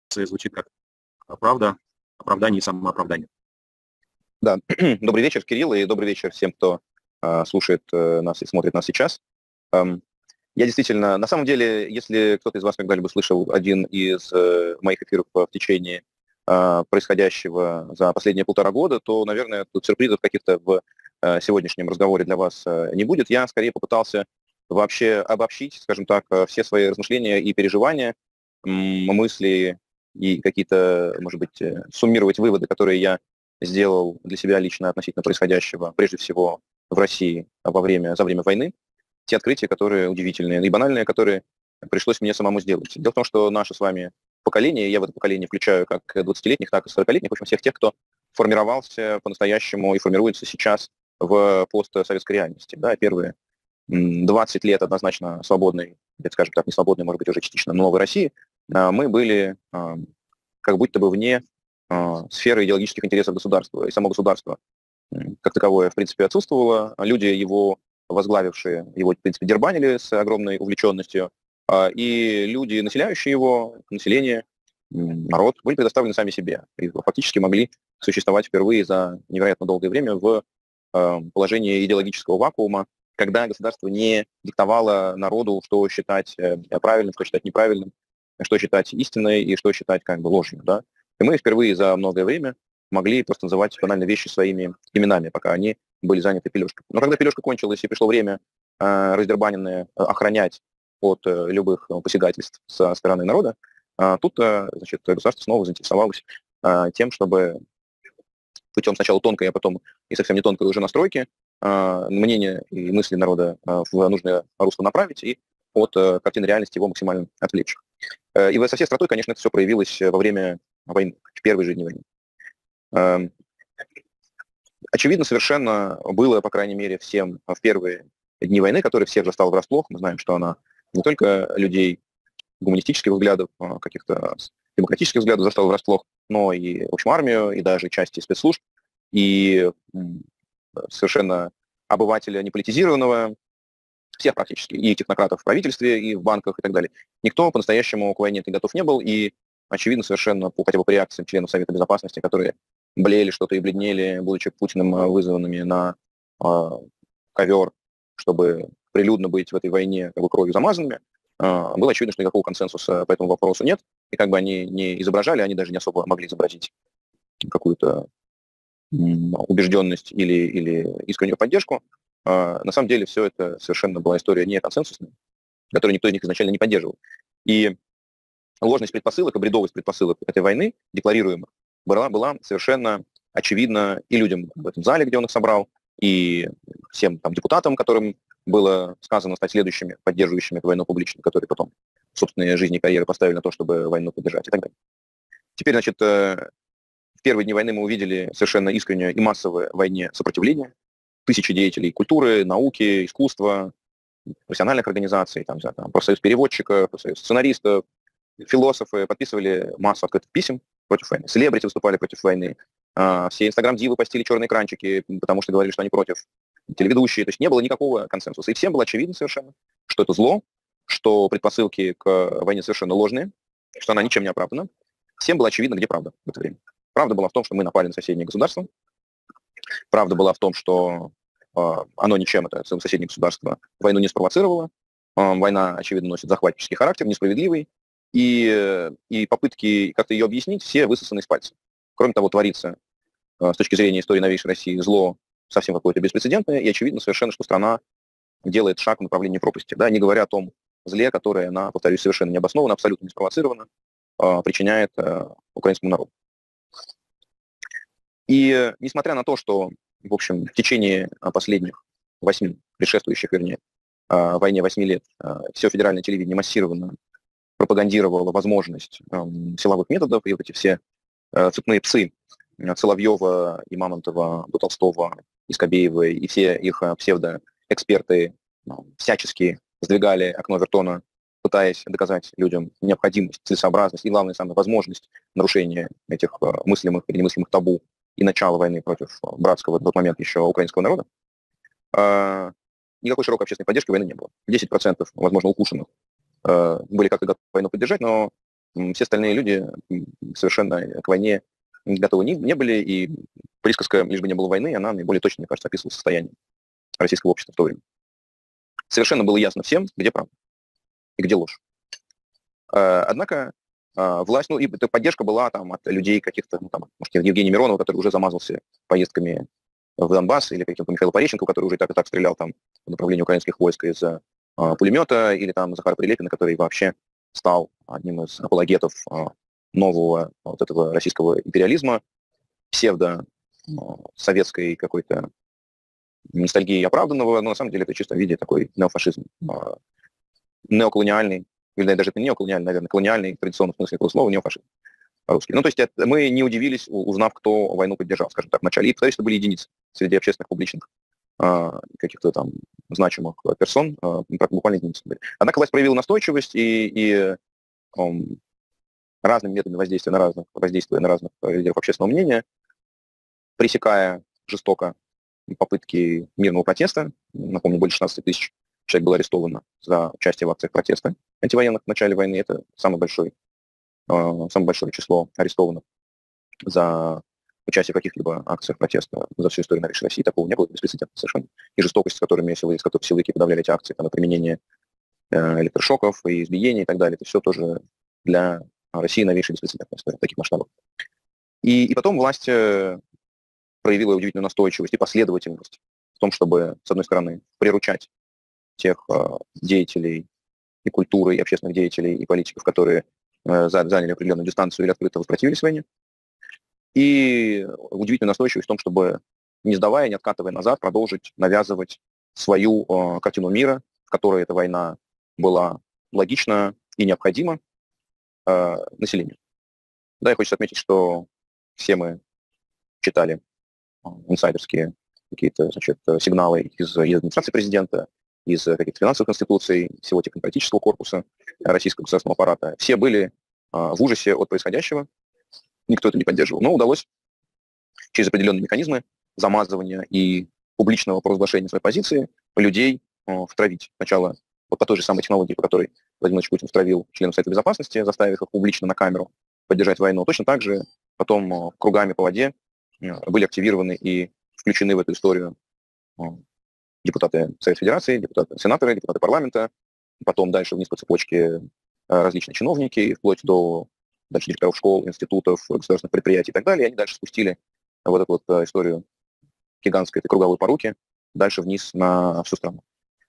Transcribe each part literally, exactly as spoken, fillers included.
звучит как правда, оправдание и самооправдание. Да, добрый вечер, Кирилл, и добрый вечер всем, кто э, слушает э, нас и смотрит нас сейчас. Эм, я действительно, на самом деле, если кто-то из вас когда-либо слышал один из э, моих эфиров в течение э, происходящего за последние полтора года, то, наверное, тут сюрпризов каких-то в э, сегодняшнем разговоре для вас э, не будет. Я скорее попытался вообще обобщить, скажем так, все свои размышления и переживания, м- мысли и какие-то, может быть, э, суммировать выводы, которые я сделал для себя лично относительно происходящего, прежде всего в России во время, за время войны, те открытия, которые удивительные и банальные, которые пришлось мне самому сделать. Дело в том, что наше с вами поколение, я в это поколение включаю как двадцатилетних, так и сорокалетних, в общем, всех тех, кто формировался по-настоящему и формируется сейчас в постсоветской реальности. Да, первые двадцать лет однозначно свободной, скажем так, не свободной, может быть, уже частично новой России, мы были как будто бы вне сферы идеологических интересов государства. И само государство как таковое, в принципе, отсутствовало. Люди, его возглавившие, его, в принципе, дербанили с огромной увлеченностью. И люди, населяющие его, население, народ, были предоставлены сами себе. И фактически могли существовать впервые за невероятно долгое время в положении идеологического вакуума, когда государство не диктовало народу, что считать правильным, что считать неправильным, что считать истиной и что считать как бы ложью. Да? И мы впервые за многое время могли просто называть банально вещи своими именами, пока они были заняты пележкой. Но когда пележка кончилась и пришло время э, раздербаненное охранять от э, любых посягательств со стороны народа, э, тут э, значит, государство снова заинтересовалось э, тем, чтобы путем сначала тонкой, а потом и совсем не тонкой уже настройки э, мнения и мысли народа э, в нужное русло направить и от э, картины реальности его максимально отвлечь. Э, и со всей остротой, конечно, это все проявилось во время войны, в первой же дни войны. Очевидно, совершенно было, по крайней мере, всем в первые дни войны, которые всех застал врасплох. Мы знаем, что она не только людей гуманистических взглядов, каких-то демократических взглядов застала врасплох, но и, в общем, армию, и даже части спецслужб, и совершенно обывателя неполитизированного, всех практически, и технократов в правительстве, и в банках, и так далее. Никто по-настоящему к войне готов не был, и очевидно совершенно, по, хотя бы по реакциям членов Совета Безопасности, которые блеяли что-то и бледнели, будучи Путиным вызванными на э, ковер, чтобы прилюдно быть в этой войне как бы кровью замазанными, э, было очевидно, что никакого консенсуса по этому вопросу нет, и как бы они не изображали, они даже не особо могли изобразить какую-то э, убежденность или, или искреннюю поддержку. Э, на самом деле все это совершенно была история не консенсусная, которую никто из них изначально не поддерживал. И ложность предпосылок и бредовость предпосылок этой войны, декларируемых, была, была совершенно очевидна и людям в этом зале, где он их собрал, и всем там депутатам, которым было сказано стать следующими, поддерживающими эту войну публично, которые потом собственные жизни и карьеры поставили на то, чтобы войну поддержать и так далее. Теперь, значит, в первые дни войны мы увидели совершенно искреннее и массовое войне сопротивление. Тысячи деятелей культуры, науки, искусства, профессиональных организаций, там, там, профсоюз переводчиков, профсоюз сценаристов, философы подписывали массу открытых писем против войны, селебрити выступали против войны, все инстаграм-дивы постили черные экранчики, потому что говорили, что они против, телеведущие, то есть не было никакого консенсуса. И всем было очевидно совершенно, что это зло, что предпосылки к войне совершенно ложные, что она ничем не оправдана. Всем было очевидно, где правда в это время. Правда была в том, что мы напали на соседнее государство. Правда была в том, что э, оно ничем, это соседнее государство, войну не спровоцировало. Э, война, очевидно, носит захватнический характер, несправедливый. И, и попытки как-то ее объяснить все высосаны из пальца. Кроме того, творится с точки зрения истории новейшей России зло совсем какое-то беспрецедентное, и очевидно совершенно, что страна делает шаг в направлении пропасти, да, не говоря о том зле, которое она, повторюсь, совершенно необоснованно, абсолютно не спровоцировано, причиняет украинскому народу. И несмотря на то, что, в общем, в течение последних восьми, предшествующих, вернее, войне восьми лет, все федеральное телевидение массированно пропагандировала возможность э, силовых методов, и вот эти все э, цепные псы Соловьева и Мамонтова, до Толстого, и Скобеева, и все их э, псевдоэксперты э, всячески сдвигали окно Вертона, пытаясь доказать людям необходимость, целесообразность и, главное, самое, возможность нарушения этих э, мыслимых или немыслимых табу и начала войны против э, братского в тот момент еще украинского народа. Э, никакой широкой общественной поддержки войны не было. десять процентов, возможно, укушенных были как-то готовы войну поддержать, но все остальные люди совершенно к войне готовы не, не были, и присказка «лишь бы не было войны», она наиболее точно, мне кажется, описывала состояние российского общества в то время. Совершенно было ясно всем, где правда и где ложь. Однако власть, ну и эта поддержка была там от людей каких-то, ну там, может, Евгения Миронова, который уже замазался поездками в Донбасс, или каким-то Михаил Пореченко, который уже и так и так стрелял там в направлении украинских войск из а, пулемета, или там Захар Прилепина, который вообще стал одним из апологетов а, нового вот этого российского империализма, псевдо-советской какой-то ностальгии оправданного, но на самом деле это в чистом виде такой неофашизм, а, неоколониальный, или даже это не неоколониальный, наверное, колониальный, в традиционном смысле этого слова, неофашизм по-русски. Ну, то есть это, мы не удивились, узнав, кто войну поддержал, скажем так, в начале. И, повторюсь, это были единицы среди общественных, публичных а, каких-то там значимых персон, а, буквально единицы были. Однако власть проявила настойчивость и, и um, разными методами воздействия на разных, воздействуя на разных лидеров общественного мнения, пресекая жестоко попытки мирного протеста. Напомню, больше шестнадцати тысяч человек было арестовано за участие в акциях протеста антивоенных в начале войны. Это самый большой, самое большое число арестованных за участие в каких-либо акциях протеста за всю историю новейшей России. Такого не было, беспрецедентно совершенно. И жестокость, с которыми силы, с которой силовики подавляли эти акции, там, и применение э, электрошоков, и избиений и так далее, это все тоже для России новейшая беспрецедентная история в таких масштабах. И, и потом власть проявила удивительную настойчивость и последовательность в том, чтобы, с одной стороны, приручать тех э, деятелей и культуры, и общественных деятелей, и политиков, которые э, заняли определенную дистанцию или открыто воспротивились войне, и удивительную настойчивость в том, чтобы, не сдавая, не откатывая назад, продолжить навязывать свою э, картину мира, в которой эта война была логична и необходима э, населению. Да, я хочу отметить, что все мы читали э, инсайдерские какие-то, значит, сигналы из, из администрации президента, из каких-то финансовых институций, всего технополитического корпуса российского государственного аппарата. Все были э, в ужасе от происходящего, никто это не поддерживал, но удалось через определенные механизмы замазывания и публичного провозглашения своей позиции людей э, втравить. Сначала вот по той же самой технологии, по которой Владимир Владимирович Путин втравил членов Совета Безопасности, заставив их публично на камеру поддержать войну. Точно так же потом э, кругами по воде э, были активированы и включены в эту историю э, депутаты Совета Федерации, депутаты сенаторы, депутаты парламента, потом дальше вниз по цепочке э, различные чиновники, вплоть до дальше директоров школ, институтов, государственных предприятий и так далее. И они дальше спустили вот эту вот э, историю гигантской этой круговой поруки дальше вниз на всю страну.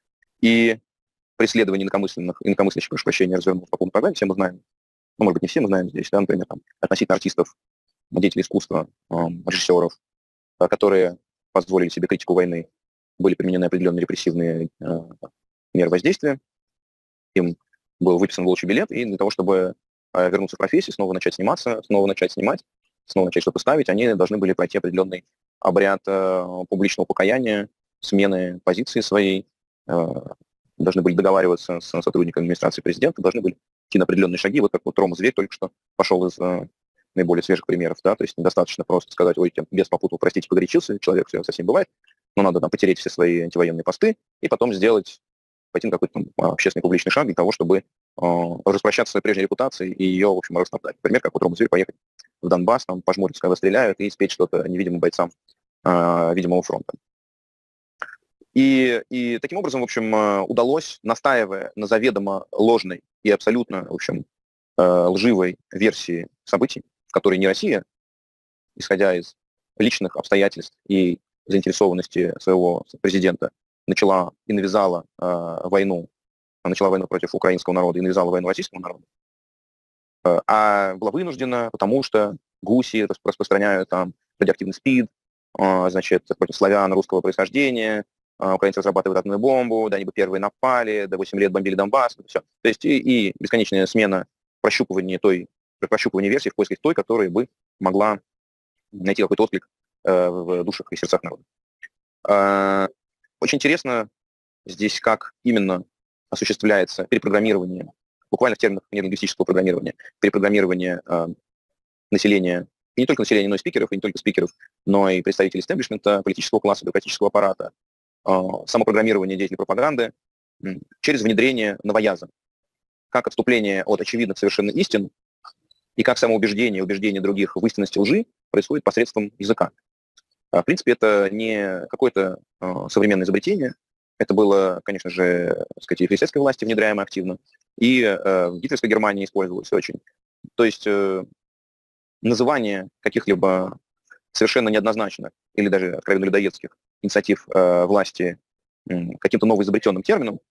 И преследование инакомысленных, инакомыслящих, прошу прощения, развернув по полной программе, все мы знаем, ну, может быть, не все мы знаем здесь, да, например, там, относительно артистов, деятелей искусства, э, режиссеров, э, которые позволили себе критику войны, были применены определенные репрессивные э, меры воздействия, им был выписан волчий билет, и для того, чтобы э, вернуться в профессию, снова начать сниматься, снова начать снимать, снова начать что-то ставить, они должны были пройти определенный обряд э, публичного покаяния, смены позиции своей, э, должны были договариваться с сотрудниками администрации президента, должны были идти на определенные шаги, вот как вот Рома Зверь только что пошел из э, наиболее свежих примеров, да, то есть недостаточно просто сказать, ой, без попутал, простите, погорячился, человек все совсем бывает, но надо там потереть все свои антивоенные посты и потом сделать, пойти на какой-то там, общественный публичный шаг для того, чтобы э, распрощаться с своей прежней репутацией и ее, в общем, растоптать. Например, как вот Рома Зверь поехать в Донбасс, там пожмуриться, когда стреляют, и спеть что-то невидимым бойцам э, видимого фронта. И, и таким образом, в общем, удалось, настаивая на заведомо ложной и абсолютно, в общем, лживой версии событий, в которой не Россия, исходя из личных обстоятельств и заинтересованности своего президента, начала и навязала э, войну, начала войну против украинского народа и навязала войну российскому народу, э, а была вынуждена, потому что гуси распространяют там радиоактивный СПИД, э, значит, против славян русского происхождения, украинцы разрабатывают атомную бомбу, да, они бы первые напали, до восемь лет бомбили Донбасс, все. То есть и, и бесконечная смена прощупывания той, прощупывания версий в поисках той, которая бы могла найти какой-то отклик э, в душах и сердцах народа. Э, очень интересно здесь, как именно осуществляется перепрограммирование, буквально в терминах нейролингвистического программирования, перепрограммирование э, населения, и не только населения, но и спикеров, и не только спикеров, но и представителей истеблишмента, политического класса, бюрократического аппарата, самопрограммирование деятелей пропаганды через внедрение новояза, как отступление от очевидных совершенно истин и как самоубеждение, убеждение других в истинности лжи происходит посредством языка. В принципе, это не какое-то современное изобретение, это было, конечно же, так сказать, и при советской власти внедряемо активно, и в гитлеровской Германии использовалось очень. То есть называние каких-либо совершенно неоднозначных или даже откровенно людоедских инициатив власти каким-то новоизобретенным термином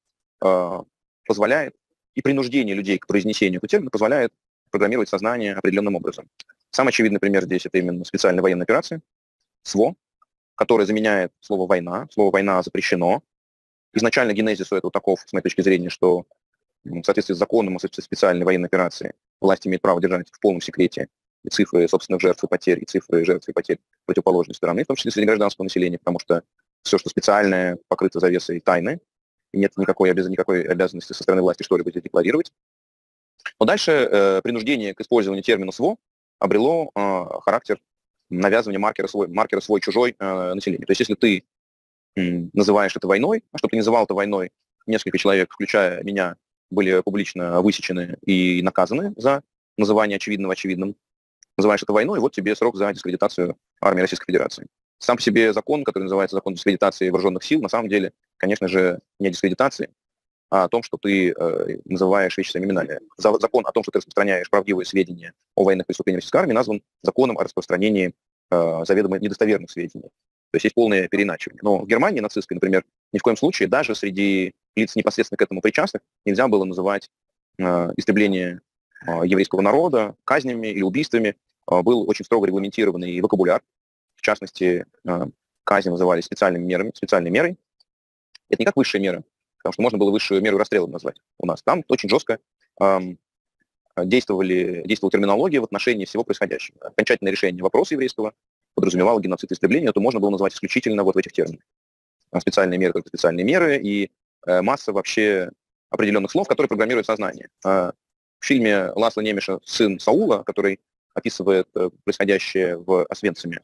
позволяет, и принуждение людей к произнесению этого термина позволяет программировать сознание определенным образом. Самый очевидный пример здесь — это именно специальная военная операция, СВО, которая заменяет слово «война». Слово «война» запрещено. Изначально генезис у этого таков, с моей точки зрения, что в соответствии с законом о специальной военной операции власть имеет право держать в полном секрете и цифры собственных жертв и потерь, и цифры жертв и потерь противоположной стороны, в том числе среди гражданского населения, потому что все, что специальное, покрыто завесой тайны, и нет никакой, обяз... никакой обязанности со стороны власти что-либо декларировать. Но дальше э, принуждение к использованию термина СВО обрело э, характер навязывания маркера свой, маркера свой-чужой э, населению. То есть если ты м, называешь это войной, а чтобы ты не называл это войной, несколько человек, включая меня, были публично высечены и наказаны за называние очевидного очевидным. Называешь это войной, и вот тебе срок за дискредитацию армии Российской Федерации. Сам по себе закон, который называется закон дискредитации вооруженных сил, на самом деле, конечно же, не о дискредитации, а о том, что ты э, называешь вещи своими именами. Закон о том, что ты распространяешь правдивые сведения о военных преступлениях российской армии, назван законом о распространении э, заведомо недостоверных сведений. То есть есть полное переиначивание. Но в Германии нацистской, например, ни в коем случае, даже среди лиц, непосредственно к этому причастных, нельзя было называть э, истребление э, еврейского народа казнями или убийствами. Э, был очень строго регламентированный вокабуляр. В частности, э, казни назывались специальными мерами, специальной мерой. Это не как высшая мера, потому что можно было высшую меру расстрелом назвать у нас. Там очень жестко эм, действовали, действовала терминология в отношении всего происходящего. Окончательное решение вопроса еврейского подразумевало геноцид и истребление, это можно было назвать исключительно вот в этих терминах. Специальные меры, только специальные меры, и э, масса вообще определенных слов, которые программируют сознание. Э, в фильме Ласло Немеша «Сын Саула», который описывает э, происходящее в Освенциме,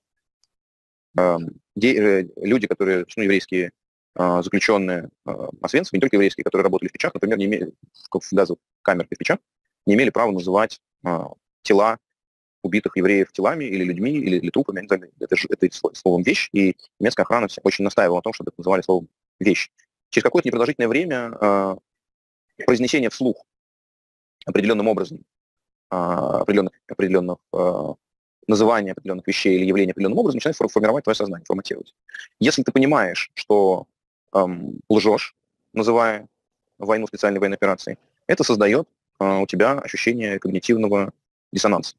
э, де, э, люди, которые, ну, еврейские э, заключенные э, Освенцима, не только еврейские, которые работали в печах, например, не имели, в газовых камерах и в печах, не имели права называть э, тела убитых евреев телами или людьми, или, или трупами. Не знаю, это, это словом «вещь», и немецкая охрана очень настаивала на том, чтобы это называли словом «вещь». Через какое-то непродолжительное время э, произнесение вслух определенным образом э, определенных, определенных э, называний определенных вещей или явлений определенным образом начинает формировать твое сознание, форматировать. Если ты понимаешь, что э, лжешь, называя войну специальной военной операцией, это создает э, у тебя ощущение когнитивного диссонанса.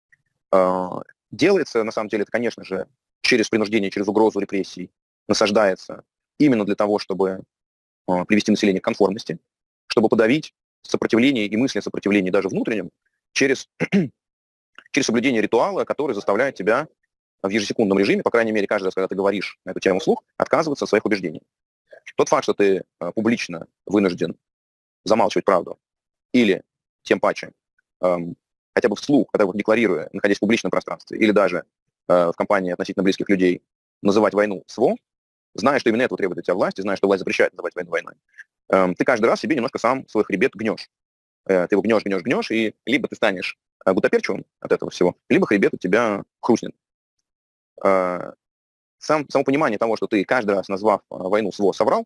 Делается, на самом деле, это, конечно же, через принуждение, через угрозу репрессий, насаждается именно для того, чтобы привести население к конформности, чтобы подавить сопротивление и мысли о сопротивлении даже внутреннем через, через соблюдение ритуала, который заставляет тебя в ежесекундном режиме, по крайней мере, каждый раз, когда ты говоришь на эту тему вслух, отказываться от своих убеждений. Тот факт, что ты публично вынужден замалчивать правду, или, тем паче, хотя бы вслух, хотя бы декларируя, находясь в публичном пространстве, или даже э, в компании относительно близких людей, называть войну СВО, зная, что именно этого требует от тебя власть, и зная, что власть запрещает называть войну войной, э, ты каждый раз себе немножко сам свой хребет гнешь. Э, ты его гнешь, гнешь, гнешь, и либо ты станешь э, гутоперчивым от этого всего, либо хребет у тебя хрустнет. Э, сам, само понимание того, что ты каждый раз, назвав э, войну СВО, соврал,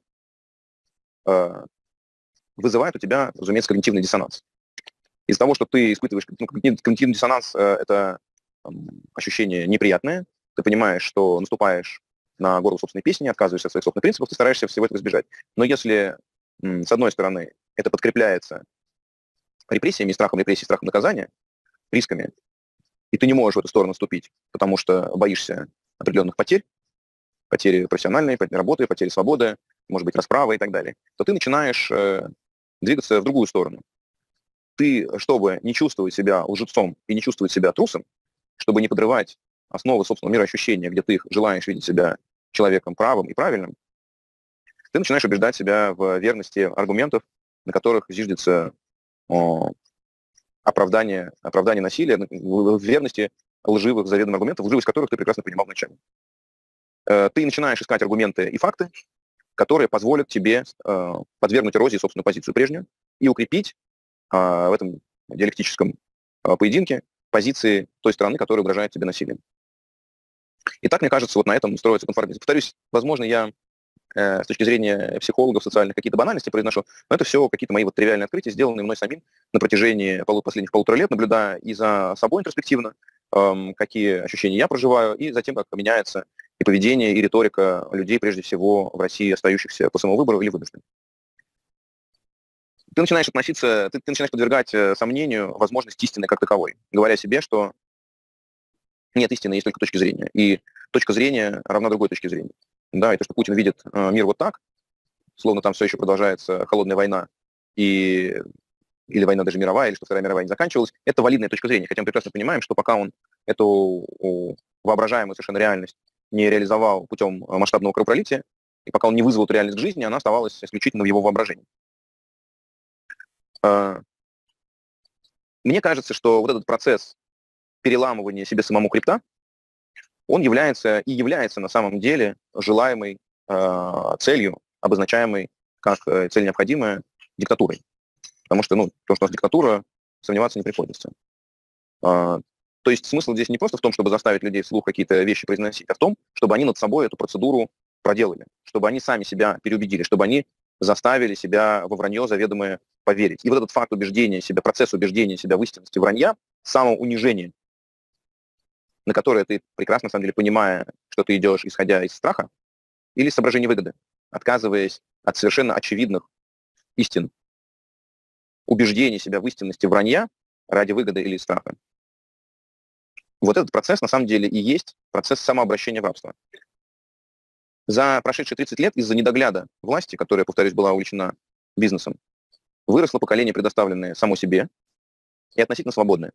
э, вызывает у тебя, разумеется, когнитивный диссонанс. Из-за того, что ты испытываешь ну, когнитивный диссонанс, это там, ощущение неприятное, ты понимаешь, что наступаешь на горло собственной песни, отказываешься от своих собственных принципов, ты стараешься всего этого избежать. Но если, с одной стороны, это подкрепляется репрессиями, страхом репрессий, страхом наказания, рисками, и ты не можешь в эту сторону ступить, потому что боишься определенных потерь, потери профессиональной, потери работы, потери свободы, может быть, расправы и так далее, то ты начинаешь э, двигаться в другую сторону. Ты, чтобы не чувствовать себя лжецом и не чувствовать себя трусом, чтобы не подрывать основы собственного мироощущения, где ты желаешь видеть себя человеком правым и правильным, ты начинаешь убеждать себя в верности аргументов, на которых зиждется о, оправдание, оправдание насилия, в верности лживых заведомых аргументов, лживость которых ты прекрасно понимал вначале. Ты начинаешь искать аргументы и факты, которые позволят тебе подвергнуть эрозии собственную позицию прежнюю и укрепить в этом диалектическом поединке позиции той стороны, которая угрожает тебе насилием. И так, мне кажется, вот на этом строится конформизм. Повторюсь, возможно, я э, с точки зрения психологов социальных какие-то банальности произношу, но это все какие-то мои вот тривиальные открытия, сделанные мной самим на протяжении полу- последних полутора лет, наблюдая и за собой интроспективно, эм, какие ощущения я проживаю, и за тем, как меняется и поведение, и риторика людей, прежде всего, в России, остающихся по своему выбору или вынужденным. Ты начинаешь относиться, ты, ты начинаешь подвергать э, сомнению возможность истины как таковой, говоря себе, что нет истины, есть только точки зрения. И точка зрения равна другой точке зрения. Да, и то, что Путин видит э, мир вот так, словно там все еще продолжается холодная война, и, или война даже мировая, или что Вторая мировая не заканчивалась, это валидная точка зрения. Хотя мы прекрасно понимаем, что пока он эту о, воображаемую совершенно реальность не реализовал путем масштабного кровопролития, и пока он не вызвал эту реальность к жизни, она оставалась исключительно в его воображении. Э, Мне кажется, что вот этот процесс переламывания себе самому хребта, он является и является на самом деле желаемой э, целью, обозначаемой как э, цель необходимая диктатурой. Потому что, ну, то, что у нас диктатура, сомневаться не приходится. А, то есть смысл здесь не просто в том, чтобы заставить людей вслух какие-то вещи произносить, а в том, чтобы они над собой эту процедуру проделали, чтобы они сами себя переубедили, чтобы они заставили себя во вранье заведомое поверить. И вот этот факт убеждения себя, процесс убеждения себя в истинности вранья, самоунижение, на которое ты прекрасно, на самом деле, понимая, что ты идешь, исходя из страха или соображения выгоды, отказываясь от совершенно очевидных истин, убеждения себя в истинности вранья ради выгоды или страха. Вот этот процесс, на самом деле, и есть процесс самообращения в рабство. За прошедшие тридцать лет из-за недогляда власти, которая, повторюсь, была увлечена бизнесом, выросло поколение, предоставленное само себе и относительно свободное.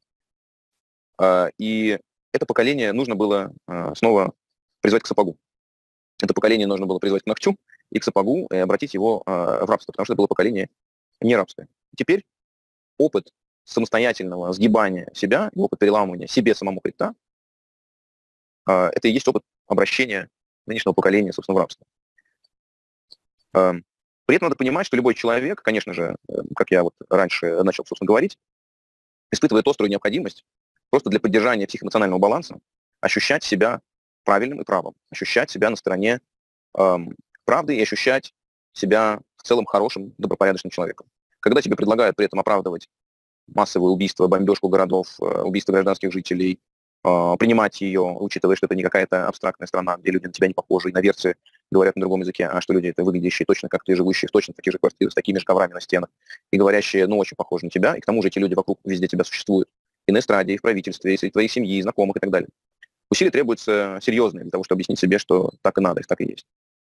И это поколение нужно было снова призвать к сапогу. Это поколение нужно было призвать к ногтю и к сапогу, и обратить его в рабство, потому что это было поколение не рабское. Теперь опыт самостоятельного сгибания себя, опыт переламывания себе самому хребта, это и есть опыт обращения нынешнего поколения, собственно, в рабство. При этом надо понимать, что любой человек, конечно же, как я вот раньше начал, собственно, говорить, испытывает острую необходимость просто для поддержания психоэмоционального баланса ощущать себя правильным и правым, ощущать себя на стороне эм, правды и ощущать себя в целом хорошим, добропорядочным человеком. Когда тебе предлагают при этом оправдывать массовые убийства, бомбежку городов, убийство гражданских жителей, э, принимать ее, учитывая, что это не какая-то абстрактная страна, где люди на тебя не похожи, и иноверцы говорят на другом языке, а что люди это выглядящие точно как ты, живущие в точно таких же квартирах, с такими же коврами на стенах, и говорящие, ну, очень похожи на тебя, и к тому же эти люди вокруг везде тебя существуют, и на эстраде, и в правительстве, и среди твоей семьи, и знакомых, и так далее. Усилия требуются серьезные для того, чтобы объяснить себе, что так и надо, и так и есть.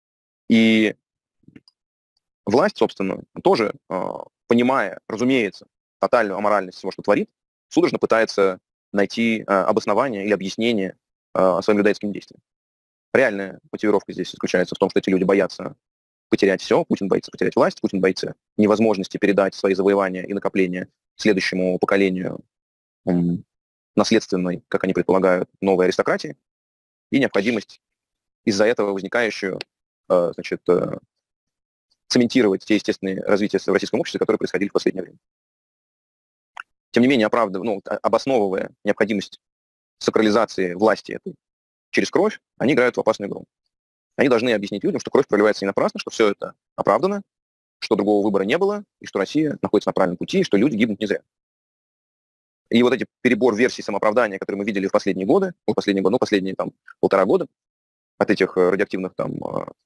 И власть, собственно, тоже, понимая, разумеется, тотальную аморальность всего, что творит, судорожно пытается найти обоснование или объяснение своим людоедским действиям. Реальная мотивировка здесь заключается в том, что эти люди боятся потерять все, Путин боится потерять власть, Путин боится невозможности передать свои завоевания и накопления следующему поколению наследственной, как они предполагают, новой аристократии, и необходимость из-за этого возникающую, значит, цементировать те естественные развития в российском обществе, которые происходили в последнее время. Тем не менее, оправдывая, ну, обосновывая необходимость сакрализации власти этой через кровь, они играют в опасную игру. Они должны объяснить людям, что кровь проливается не напрасно, что все это оправдано, что другого выбора не было, и что Россия находится на правильном пути, и что люди гибнут не зря. И вот эти перебор версий самооправдания, которые мы видели в последние годы, ну, последние годы, ну, последние там полтора года, от этих радиоактивных там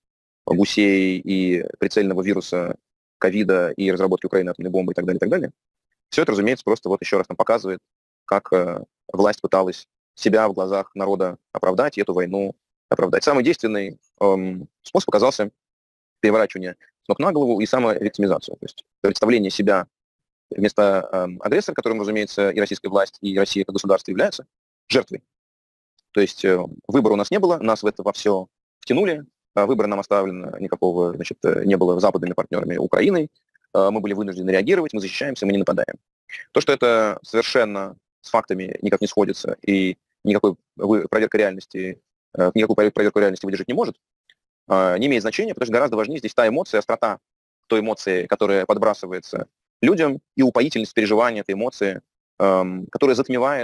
гусей и прицельного вируса ковида и разработки Украины атомной бомбы и так далее, и так далее, все это, разумеется, просто вот еще раз нам показывает, как власть пыталась себя в глазах народа оправдать и эту войну оправдать. Самый действенный эм, способ оказался переворачивание с ног на голову и самовиктимизацию. То есть представление себя вместо эм, агрессора, которым, разумеется, и российская власть, и Россия как государство являются, жертвой. То есть э, выбора у нас не было, нас в это во все втянули, э, выбора нам оставлено никакого, значит, не было западными партнерами Украиной, э, мы были вынуждены реагировать, мы защищаемся, мы не нападаем. То, что это совершенно с фактами никак не сходится и никакой проверка реальности, э, никакую проверку реальности выдержать не может, э, не имеет значения, потому что гораздо важнее здесь та эмоция, острота той эмоции, которая подбрасывается людям, и упоительность переживания этой эмоции, э, которая затмевает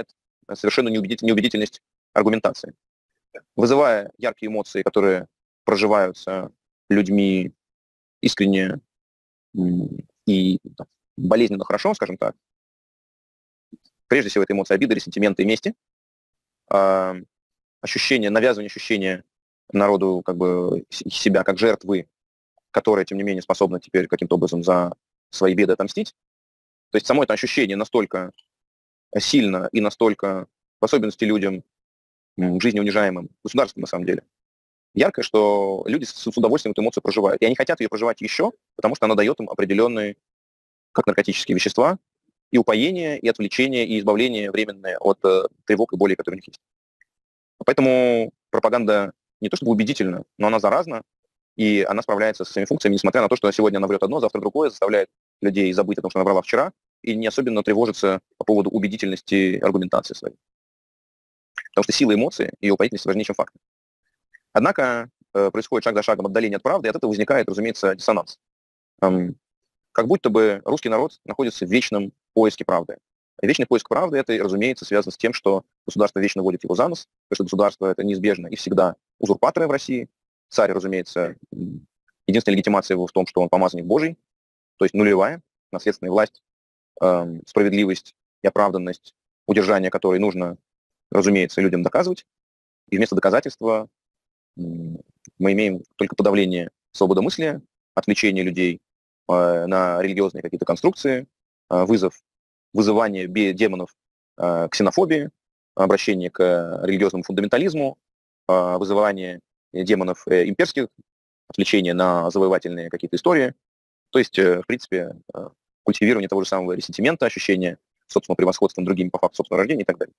совершенную неубедитель- неубедительность аргументации, вызывая яркие эмоции, которые проживаются людьми искренне м, и там, болезненно хорошо, скажем так. Прежде всего, это эмоции обиды, ресентимента и мести. А, ощущение, навязывание ощущения народу как бы с- себя как жертвы, которая, тем не менее, способна теперь каким-то образом за свои беды отомстить. То есть само это ощущение настолько сильно и настолько, в особенности людям, м, жизнеунижаемым, государством на самом деле, яркое, что люди с с удовольствием эту эмоцию проживают. И они хотят ее проживать еще, потому что она дает им определенные, как наркотические вещества, и упоение, и отвлечение, и избавление временное от э, тревог и боли, которые у них есть. Поэтому пропаганда не то чтобы убедительна, но она заразна, и она справляется со своими функциями, несмотря на то, что сегодня она врет одно, завтра другое, заставляет людей забыть о том, что она врала вчера, и не особенно тревожится по поводу убедительности аргументации своей. Потому что сила эмоций и ее упоительность важнее, чем факты. Однако э, происходит шаг за шагом отдаление от правды, и от этого возникает, разумеется, диссонанс. Эм, как будто бы русский народ находится в вечном поиске правды. И вечный поиск правды, это, разумеется, связано с тем, что государство вечно водит его за нос, потому что государство это неизбежно и всегда узурпаторы в России. Царь, разумеется, м, единственная легитимация его в том, что он помазанник Божий, то есть нулевая, наследственная власть, эм, справедливость и оправданность, удержание которой нужно, разумеется, людям доказывать. И вместо доказательства м, мы имеем только подавление свободомыслия, отвлечение людей э, на религиозные какие-то конструкции, э, вызов, вызывание бе- демонов э, ксенофобии, обращение к э, религиозному фундаментализму, э, вызывание демонов э, имперских, отвлечение на завоевательные какие-то истории. То есть, э, в принципе, э, культивирование того же самого ресентимента, ощущение собственного превосходства над другими по факту собственного рождения и так далее.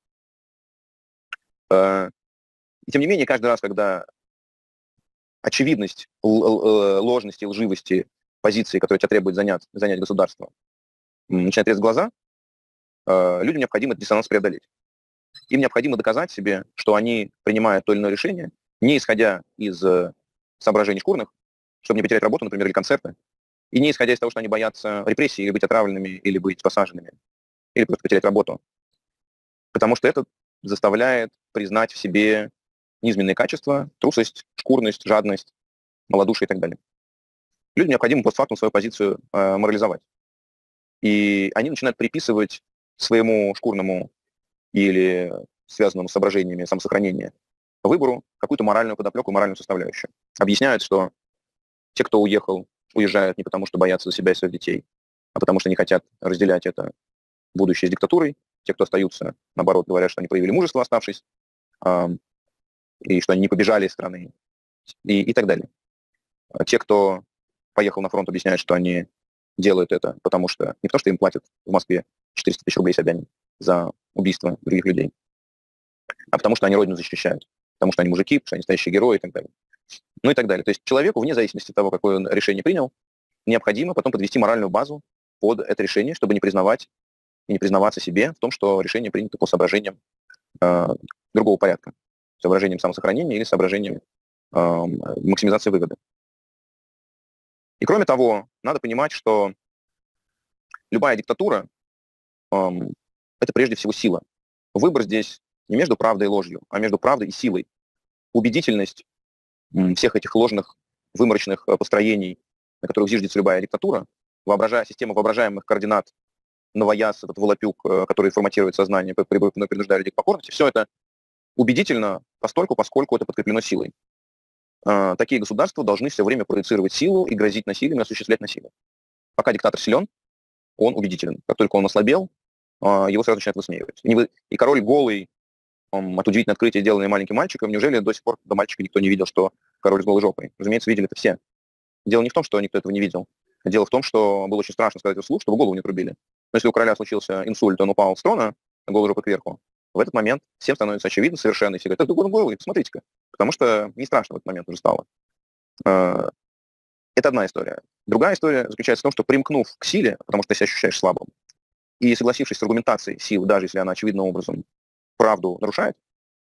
Э, И тем не менее, каждый раз, когда очевидность л- л- э, ложности, лживости позиции, которая тебя требует занять, занять государство, м, начинает резать глаза, э, людям необходимо этот диссонанс преодолеть. Им необходимо доказать себе, что они принимают то или иное решение, не исходя из э, соображений шкурных, чтобы не потерять работу, например, или концерты, и не исходя из того, что они боятся репрессий, или быть отравленными, или быть посаженными, или просто потерять работу. Потому что это заставляет признать в себе низменные качества, трусость, шкурность, жадность, малодушие и так далее. Людям необходимо постфактум свою позицию э, морализовать. И они начинают приписывать своему шкурному или связанному с соображениями самосохранения выбору какую-то моральную подоплеку, моральную составляющую. Объясняют, что те, кто уехал, уезжают не потому, что боятся за себя и своих детей, а потому что не хотят разделять это будущее с диктатурой. Те, кто остаются, наоборот, говорят, что они проявили мужество, оставшись, а, и что они не побежали из страны, и, и так далее. А те, кто поехал на фронт, объясняют, что они делают это, потому что не потому, что им платят в Москве четыреста тысяч рублей Собянин за убийство других людей, а потому что они родину защищают, потому что они мужики, потому что они настоящие герои и так далее. Ну и так далее. То есть человеку, вне зависимости от того, какое он решение принял, необходимо потом подвести моральную базу под это решение, чтобы не признавать и не признаваться себе в том, что решение принято по соображениям э, другого порядка, соображениям самосохранения или соображениям э, максимизации выгоды. И кроме того, надо понимать, что любая диктатура эм, это прежде всего сила. Выбор здесь не между правдой и ложью, а между правдой и силой. Убедительность м, всех этих ложных, выморочных э, построений, на которых зиждется любая диктатура, воображая систему воображаемых координат, новояз, этот волопюк, э, который форматирует сознание, при- при- принуждая людей к покорности, все это убедительно постольку, поскольку это подкреплено силой. Э, такие государства должны все время проецировать силу и грозить насилием и осуществлять насилие. Пока диктатор силен, он убедителен. Как только он ослабел, э, его сразу начинают высмеивать. И, вы- и король голый, он, от удивительного открытия, сделанное маленьким мальчиком, неужели до сих пор до мальчика никто не видел, что король с голой жопой? Разумеется, видели это все. Дело не в том, что никто этого не видел. Дело в том, что было очень страшно сказать это вслух, чтобы голову не отрубили. Но если у короля случился инсульт, он упал с трона, голой жопой кверху, в этот момент всем становится очевидно совершенно, и все говорят, это он голый, посмотрите-ка. Потому что не страшно в этот момент уже стало. Э, Это одна история. Другая история заключается в том, что примкнув к силе, потому что ты себя ощущаешь слабым, и согласившись с аргументацией силы, даже если она очевидным образом правду нарушает,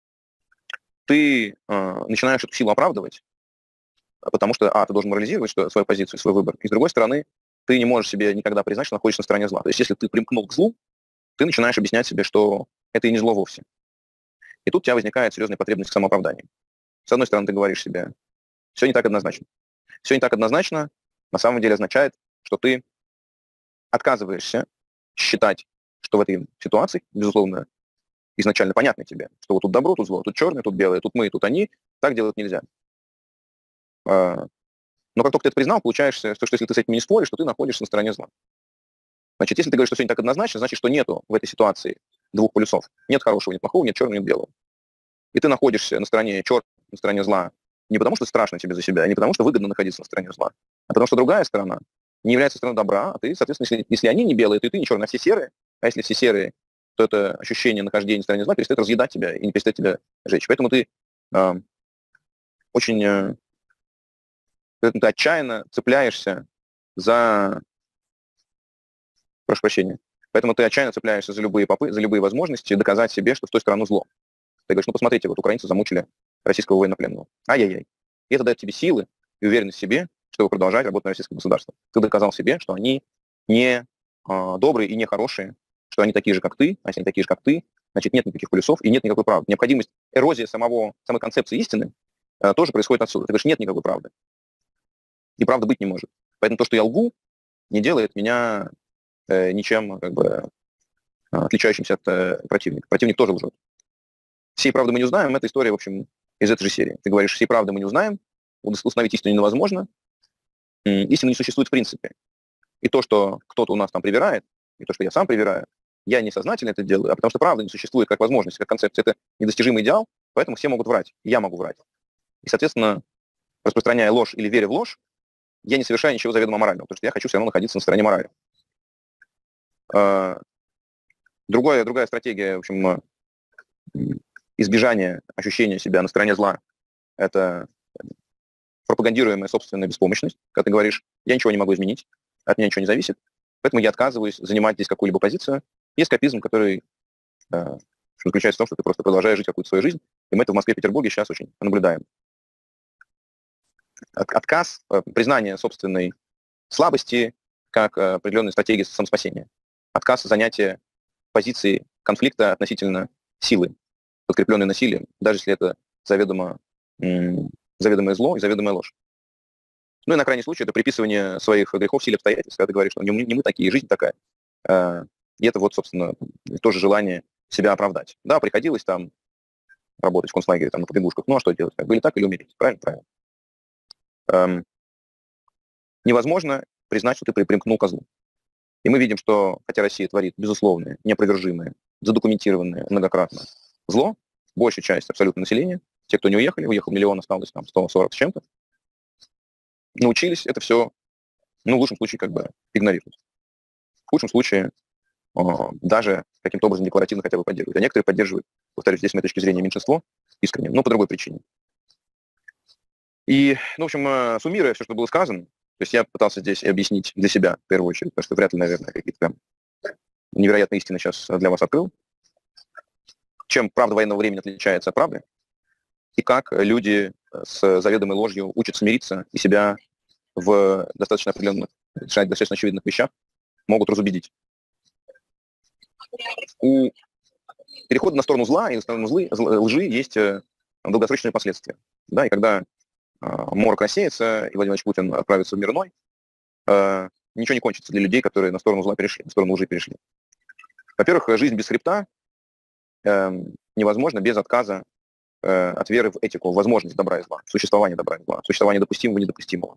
ты э, начинаешь эту силу оправдывать, потому что, а, ты должен морализировать что, свою позицию, свой выбор, и с другой стороны, ты не можешь себе никогда признать, что находишься на стороне зла. То есть если ты примкнул к злу, ты начинаешь объяснять себе, что это и не зло вовсе. И тут у тебя возникает серьезная потребность в самооправдании. С одной стороны, ты говоришь себе, все не так однозначно. Все не так однозначно на самом деле означает, что ты отказываешься считать, что в этой ситуации, безусловно, изначально понятно тебе, что вот тут добро, тут зло, тут черное, тут белое, тут мы, тут они, так делать нельзя. А, Но как только ты это признал, получаешься, что если ты с этим не споришь, то ты находишься на стороне зла. Значит, если ты говоришь, что все не так однозначно, значит, что нету в этой ситуации двух полюсов. Нет хорошего, нет плохого, нет черного, нет белого. И ты находишься на стороне черного, на стороне зла не потому, что страшно тебе за себя, не потому, что выгодно находиться на стороне зла, а потому что другая сторона не является стороной добра, а ты, соответственно, если, если они не белые, то и ты не черный, а все серые. А если все серые, то это ощущение нахождения на стороне зла перестает разъедать тебя и не перестает тебя жечь. Поэтому ты э, очень э, ты отчаянно цепляешься за... Прошу прощения. Поэтому ты отчаянно цепляешься за любые попы, за любые возможности доказать себе, что в той сторону зло. Ты говоришь, ну посмотрите, вот украинцы замучили российского военнопленного. Ай-яй-яй. И это дает тебе силы и уверенность в себе, чтобы продолжать работать на российское государство. Ты доказал себе, что они не э, добрые и не хорошие, что они такие же, как ты, а если они такие же, как ты, значит, нет никаких плюсов и нет никакой правды. Необходимость, эрозия самого, самой концепции истины э, тоже происходит отсюда. Ты говоришь, нет никакой правды. И правды быть не может. Поэтому то, что я лгу, не делает меня э, ничем как бы отличающимся от э, противника. Противник тоже лжет. Всей правды мы не узнаем, это история, в общем, из этой же серии. Ты говоришь, всей правды мы не узнаем, установить истину невозможно, истина не существует в принципе. И то, что кто-то у нас там привирает, и то, что я сам привираю, я не сознательно это делаю, а потому что правда не существует как возможность, как концепция. Это недостижимый идеал, поэтому все могут врать, и я могу врать. И, соответственно, распространяя ложь или веря в ложь, я не совершаю ничего заведомо морального, потому что я хочу все равно находиться на стороне морали. Другая, другая стратегия, в общем, избежания ощущения себя на стороне зла, это пропагандируемая собственная беспомощность, когда ты говоришь, я ничего не могу изменить, от меня ничего не зависит, поэтому я отказываюсь занимать здесь какую-либо позицию. И эскапизм, который э, заключается в том, что ты просто продолжаешь жить какую-то свою жизнь, и мы это в Москве и Петербурге сейчас очень наблюдаем. От, отказ, э, признание собственной слабости как э, определенной стратегии самоспасения. Отказ занятия позиции конфликта относительно силы, подкрепленной насилием, даже если это заведомо, м, заведомое зло и заведомая ложь. Ну и на крайний случай это приписывание своих грехов силе обстоятельств, когда ты говоришь, что не, не мы такие, жизнь такая. Э, и это вот, собственно, тоже желание себя оправдать. Да, приходилось там работать в концлагере, там, на побегушках, ну а что делать? Как бы или так, или умереть. Правильно? Правильно. Эм, невозможно признать, что ты примкнул к злу. И мы видим, что, хотя Россия творит безусловное, неопровержимое, задокументированное многократно зло, большая часть абсолютно населения, те, кто не уехали, уехал миллион, осталось там сто сорок с чем-то, научились это все, ну, в лучшем случае, как бы игнорировать. В худшем случае о, даже каким-то образом декларативно хотя бы поддерживают. А некоторые поддерживают, повторюсь, здесь с моей точки зрения меньшинство искренне, но по другой причине. И, ну, в общем, суммируя все, что было сказано, то есть я пытался здесь объяснить для себя, в первую очередь, потому что вряд ли, наверное, какие-то прям невероятные истины сейчас для вас открыл, чем правда военного времени отличается от правды, и как люди с заведомой ложью учатся мириться и себя в достаточно определенных, достаточно очевидных вещах могут разубедить. У перехода на сторону зла и на сторону злы, лжи есть долгосрочные последствия. Да, и когда морок рассеется, и Владимир Владимирович Путин отправится в мир иной, ничего не кончится для людей, которые на сторону зла перешли, на сторону лжи перешли. Во-первых, жизнь без хребта невозможна без отказа от веры в этику, в возможность добра и зла, в существование добра и зла, в существование допустимого и недопустимого.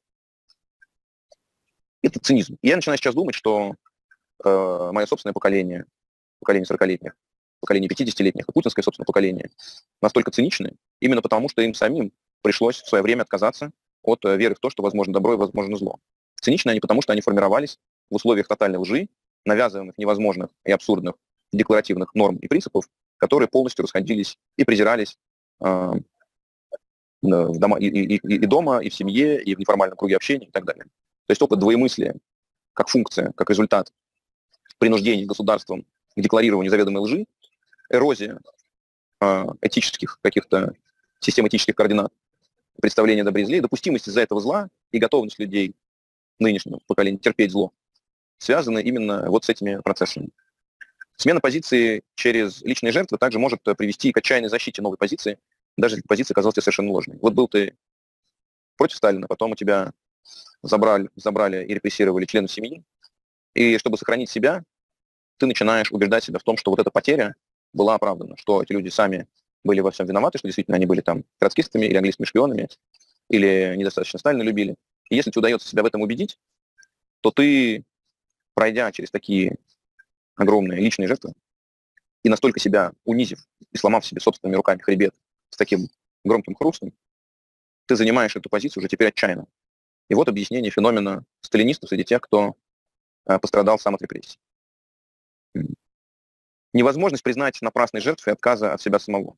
Это цинизм. И я начинаю сейчас думать, что э, мое собственное поколение, поколение сорокалетних, поколение пятидесятилетних и путинское собственное поколение настолько циничны, именно потому, что им самим пришлось в свое время отказаться от э, веры в то, что возможно добро и возможно зло. Циничны они потому, что они формировались в условиях тотальной лжи, навязываемых невозможных и абсурдных декларативных норм и принципов, которые полностью расходились и презирались э, в дома, и, и, и дома, и в семье, и в неформальном круге общения и так далее. То есть опыт двоемыслия как функция, как результат принуждения государством к декларированию заведомой лжи, эрозия э, этических каких-то систем этических координат, представления о добре и зле, допустимость из-за этого зла и готовность людей нынешнего поколения терпеть зло связаны именно вот с этими процессами. Смена позиции через личные жертвы также может привести к отчаянной защите новой позиции, даже если позиция казалась тебе совершенно ложной. Вот был ты против Сталина, потом у тебя забрали, забрали и репрессировали членов семьи, и чтобы сохранить себя, ты начинаешь убеждать себя в том, что вот эта потеря была оправдана, что эти люди сами были во всем виноваты, что действительно они были там троцкистами или английскими шпионами, или недостаточно Сталина любили. И если тебе удается себя в этом убедить, то ты, пройдя через такие огромные личные жертвы и настолько себя унизив и сломав себе собственными руками хребет с таким громким хрустом, ты занимаешь эту позицию уже теперь отчаянно. И вот объяснение феномена сталинистов среди тех, кто а, пострадал сам от репрессий. Невозможность признать напрасной жертвой отказа от себя самого.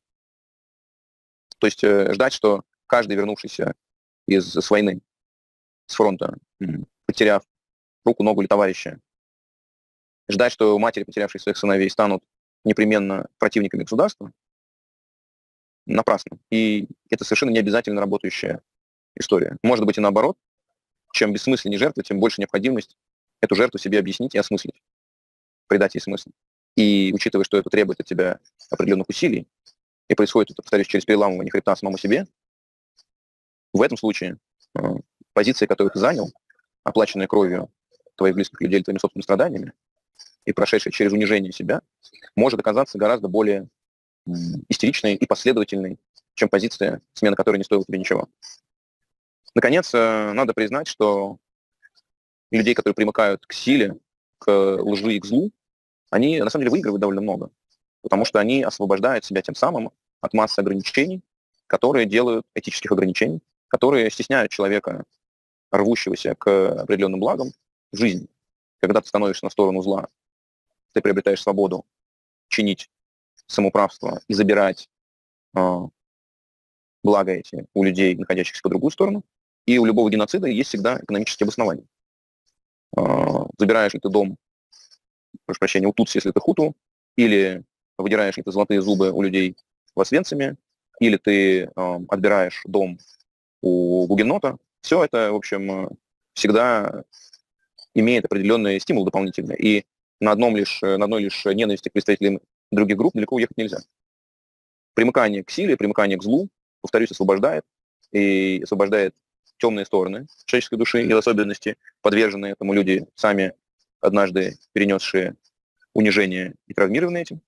То есть э, ждать, что каждый, вернувшийся из с войны, с фронта, потеряв руку, ногу или товарища, ждать, что матери, потерявшие своих сыновей, станут непременно противниками государства, напрасно. И это совершенно не обязательно работающая история. Может быть и наоборот. Чем бессмысленнее жертва, тем больше необходимость эту жертву себе объяснить и осмыслить, придать ей смысл. И учитывая, что это требует от тебя определенных усилий, и происходит это, повторюсь, через переламывание хребта самому себе, в этом случае э, позиция, которую ты занял, оплаченная кровью твоих близких людей, твоими собственными страданиями, и прошедшая через унижение себя, может оказаться гораздо более э, истеричной и последовательной, чем позиция, смена которой не стоила тебе ничего. Наконец, э, надо признать, что людей, которые примыкают к силе, к лжи и к злу, они на самом деле выигрывают довольно много, потому что они освобождают себя тем самым от массы ограничений, которые делают этических ограничений, которые стесняют человека, рвущегося к определенным благам, в жизни. Когда ты становишься на сторону зла, ты приобретаешь свободу чинить самоуправство и забирать э, блага эти у людей, находящихся по другую сторону. И у любого геноцида есть всегда экономические обоснования. Э, забираешь ли ты дом, прошу прощения, у тутси, если ты хуту, или выдираешь ли ты золотые зубы у людей в Освенциме, или ты э, отбираешь дом у гугенота, все это, в общем, всегда имеет определенный стимул дополнительный. И на, одном лишь, на одной лишь ненависти к представителям других групп далеко уехать нельзя. Примыкание к силе, примыкание к злу, повторюсь, освобождает, и освобождает темные стороны человеческой души, и в особенности подверженные этому люди, сами однажды перенесшие унижение и травмированные этим.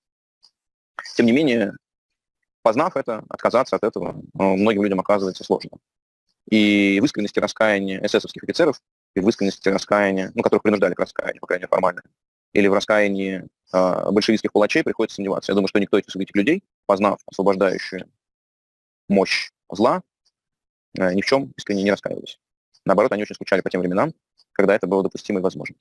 Тем не менее, познав это, отказаться от этого многим людям оказывается сложно. И в искренности раскаяния эсэсовских офицеров, и в искренности раскаяния, ну, которых принуждали к раскаянию, по крайней мере, формально, или в раскаянии э, большевистских палачей приходится сомневаться. Я думаю, что никто из этих людей, познав освобождающую мощь зла, э, ни в чем искренне не раскаивались. Наоборот, они очень скучали по тем временам, когда это было допустимо и возможно.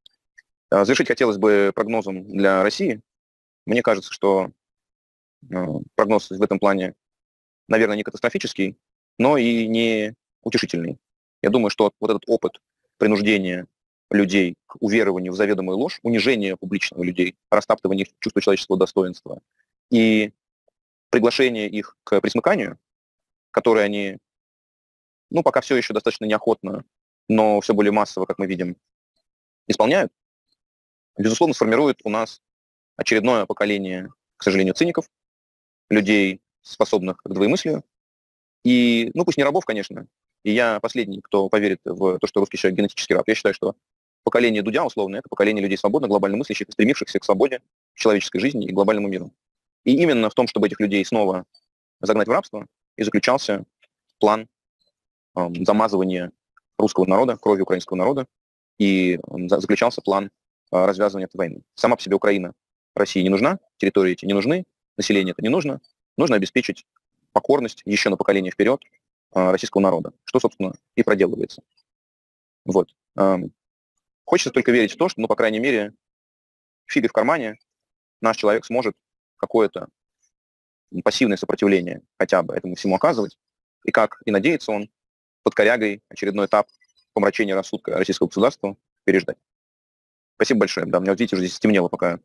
Э, завершить хотелось бы прогнозом для России. Мне кажется, что э, прогноз в этом плане, наверное, не катастрофический, но и не утешительный. Я думаю, что вот этот опыт принуждения людей к уверованию в заведомую ложь, унижения публичного людей, растаптывания их чувства человеческого достоинства и приглашение их к присмыканию, которое они, ну, пока все еще достаточно неохотно, но все более массово, как мы видим, исполняют, безусловно, сформирует у нас очередное поколение, к сожалению, циников, людей, способных к двоемыслию, и, ну, пусть не рабов, конечно, и я последний, кто поверит в то, что русский человек генетический раб. Я считаю, что поколение Дудя, условно, это поколение людей свободно, глобально мыслящих, стремившихся к свободе, к человеческой жизни и глобальному миру. И именно в том, чтобы этих людей снова загнать в рабство, и заключался план э, замазывания русского народа, кровью украинского народа, и э, заключался план э, развязывания этой войны. Сама по себе Украина России не нужна, территории эти не нужны, население это не нужно. Нужно обеспечить покорность еще на поколение вперед э, российского народа, что, собственно, и проделывается. Вот. Э, хочется только верить в то, что, ну, по крайней мере, фигой в кармане наш человек сможет какое-то пассивное сопротивление хотя бы этому всему оказывать, и как и надеется он под корягой очередной этап помрачения рассудка российского государства переждать. Спасибо большое. Да, мне вот видите, уже здесь стемнело, пока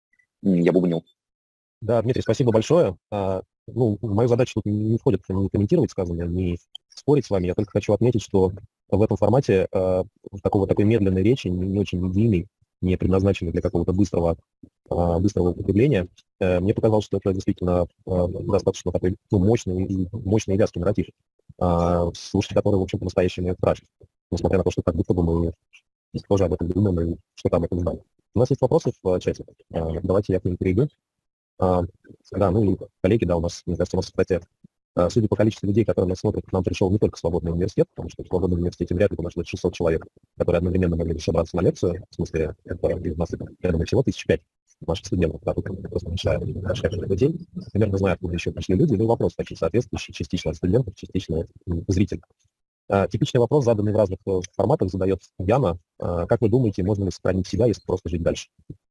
я бубнил. Да, Дмитрий, спасибо большое. А, ну, в мою задачу тут не входит не комментировать сказанное, не спорить с вами. Я только хочу отметить, что в этом формате а, такого, такой медленной речи, не, не очень длинной, не предназначенной для какого-то быстрого а, быстрого употребления. Э, Мне показалось, что это действительно а, достаточно такой ну, мощный, и- мощный и вязкий нарратив, а, слушать который, в общем, по-настоящему страшно, несмотря на то, что как будто бы мы тоже об этом думаем и что-то об этом знаем. У нас есть вопросы в э, чате. А, Давайте я к ним перейду. А, Да, ну и коллеги, да, у нас, мне кажется, у нас, кстати, а, судя по количеству людей, которые нас смотрят, к нам пришел не только свободный университет, потому что в свободном университете вряд ли нашлось шестьсот человек, которые одновременно могли бы собраться на лекцию. В смысле, это из нас, я думаю, всего тысяч пять наших студентов, да, тут просто большая большая количество людей. Примерно знаю, откуда еще пришли люди. Ну и вопрос такие соответствующие, частично от студентов, частично от м, зрителей. А, Типичный вопрос, заданный в разных э, форматах, задает Яна. А, Как вы думаете, можно ли сохранить себя, если просто жить дальше?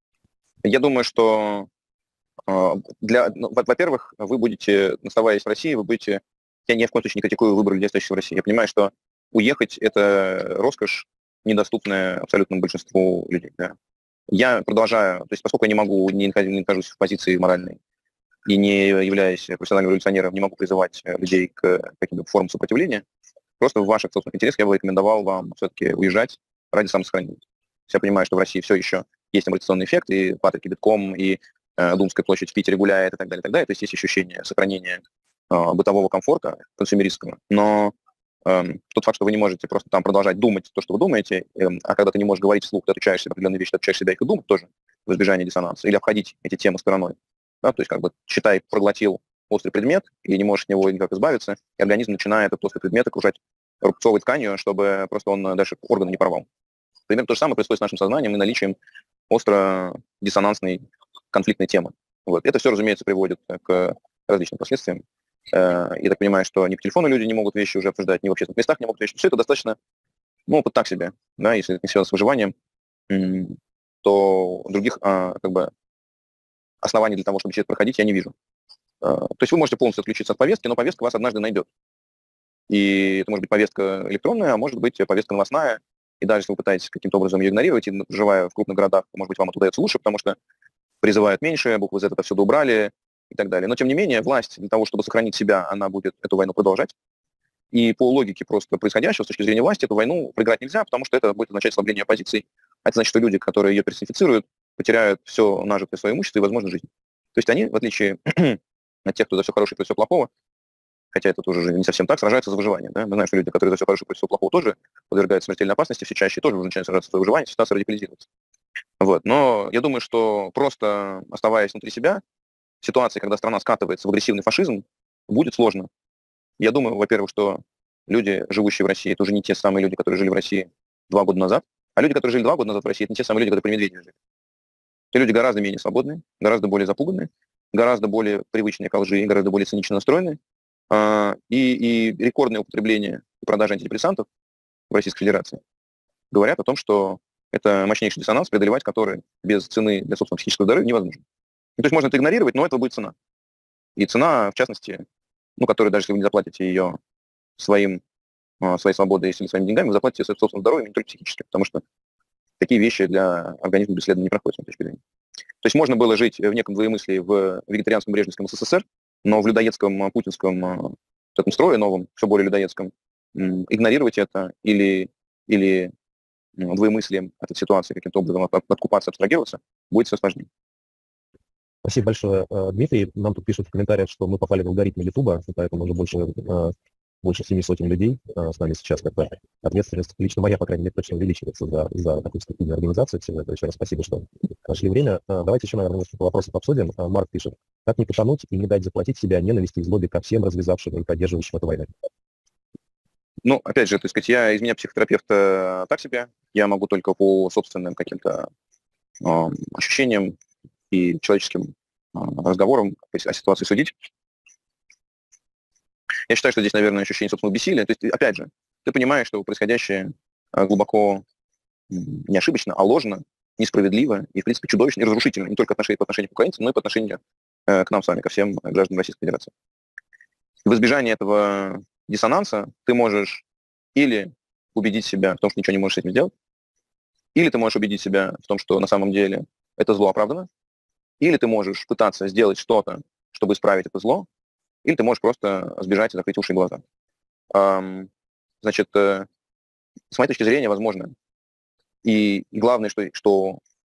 Я думаю, что э, для, ну, во- во-первых, вы будете, оставаясь в России, вы будете... Я ни в коем случае не критикую выбор людей, остающихся в России. Я понимаю, что уехать – это роскошь, недоступная абсолютному большинству людей. Да. Я продолжаю, то есть поскольку я не могу, не нахожусь, не нахожусь в позиции моральной и не являюсь профессиональным революционером, не могу призывать э, людей к каким-то формам сопротивления, просто в ваших собственных интересах я бы рекомендовал вам все-таки уезжать ради самосохранения. Я понимаю, что в России все еще есть амортизационный эффект, и Патрики битком, и э, Думская площадь в Питере гуляет, и так далее, и так далее. То есть есть ощущение сохранения э, бытового комфорта консюмеристского. Но э, тот факт, что вы не можете просто там продолжать думать то, что вы думаете, э, а когда ты не можешь говорить вслух, ты отвечаешь себе определенные вещи, ты отвечаешь себя их и думать тоже в избежание диссонанса, или обходить эти темы стороной. Да? То есть как бы, считай, проглотил острый предмет, и не можешь от него никак избавиться, и организм начинает этот острый предмет окружать рубцовой тканью, чтобы просто он дальше органы не порвал. Примерно то же самое происходит с нашим сознанием и наличием остро диссонансной конфликтной темы. Вот. Это все, разумеется, приводит к различным последствиям. Э, Я так понимаю, что ни по телефону люди не могут вещи уже обсуждать, ни в общественных местах не могут вещи. Все это достаточно, ну, вот так себе, да, если это не связано с выживанием, м, то других а, как бы оснований для того, чтобы через это проходить, я не вижу. Э, То есть вы можете полностью отключиться от повестки, но повестка вас однажды найдет. И это может быть повестка электронная, а может быть повестка новостная. И даже если вы пытаетесь каким-то образом ее игнорировать, и живя в крупных городах, может быть, вам это удается лучше, потому что призывают меньше, буквы Z это все убрали и так далее. Но, тем не менее, власть для того, чтобы сохранить себя, она будет эту войну продолжать. И по логике просто происходящего, с точки зрения власти, эту войну проиграть нельзя, потому что это будет означать ослабление оппозиции. А это значит, что люди, которые ее персонифицируют, потеряют все нажитое свое имущество и возможность жизни. То есть они, в отличие от тех, кто за все хорошее и против всего плохого, хотя это тоже не совсем так, сражаются за выживание. Да? Мы знаем, что люди, которые за все хорошее и против всего плохого, тоже подвергают смертельной опасности, все чаще тоже уже начинают сражаться за выживание, ситуация радикализируется. Вот. Но я думаю, что просто оставаясь внутри себя, в ситуации, когда страна скатывается в агрессивный фашизм, будет сложно. Я думаю, во-первых, что люди, живущие в России, это уже не те самые люди, которые жили в России два года назад, а люди, которые жили два года назад в России, это не те самые люди, которые при Медведеве жили. Это люди гораздо менее свободные, гораздо более запуганные, гораздо более привычные к лжи, гораздо более цинично настроенные. А, И, и рекордное употребление и продажа антидепрессантов в Российской Федерации говорят о том, что это мощнейший диссонанс, преодолевать который без цены для собственного психического здоровья невозможно. Ну, то есть можно это игнорировать, но это будет цена. И цена, в частности, ну, которую даже если вы не заплатите ее своим, а, своей свободой или своими деньгами, вы заплатите своим собственным здоровьем, не только психически, потому что такие вещи для организма бесследно не проходят, с моей точки зрения. То есть можно было жить в неком двоемыслии в вегетарианском брежневском СССР, но в людоедском а, путинском а, вот этом строе новом, все более людоедском, м, игнорировать это или, или м, двоемыслием от этой ситуации каким-то образом от- от- откупаться, абстрагироваться, будет все сложнее. Спасибо большое, э, Дмитрий. Нам тут пишут в комментариях, что мы попали в алгоритм Ютуба, и поэтому уже больше, э, больше семи сотен людей э, с нами сейчас. Как-то ответственность лично моя, по крайней мере, точно увеличивается за, за такую структурную организацию всего этого. Еще раз спасибо, что нашли время. Э, Давайте еще, наверное, несколько вопросов обсудим. Э, Марк пишет: как не потонуть и не дать заплатить себя ненависти и злобе ко всем развязавшим и поддерживающим эту войну? Ну, опять же, так сказать, я из меня психотерапевта так себе. Я могу только по собственным каким-то э, ощущениям и человеческим э, разговорам о ситуации судить. Я считаю, что здесь, наверное, ощущение собственного бессилия. То есть, опять же, ты понимаешь, что происходящее э, глубоко м, не ошибочно, а ложно, несправедливо и, в принципе, чудовищно и разрушительно не только отношение, по отношению к украинцам, но и по отношению э, к нам с вами, ко всем гражданам Российской Федерации. В избежание этого диссонанса ты можешь или убедить себя в том, что ничего не можешь с этим сделать, или ты можешь убедить себя в том, что на самом деле это зло оправдано, или ты можешь пытаться сделать что-то, чтобы исправить это зло, или ты можешь просто сбежать и закрыть уши и глаза. Ам, Значит, э, с моей точки зрения, возможно. И главное, что, что